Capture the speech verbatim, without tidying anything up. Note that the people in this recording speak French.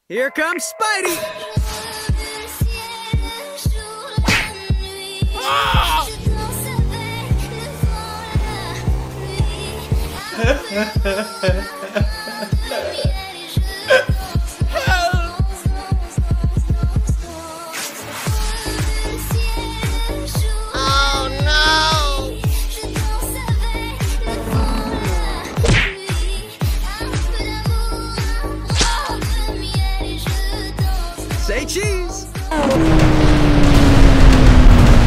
Here comes Spidey! Ah! Oh no! Say cheese!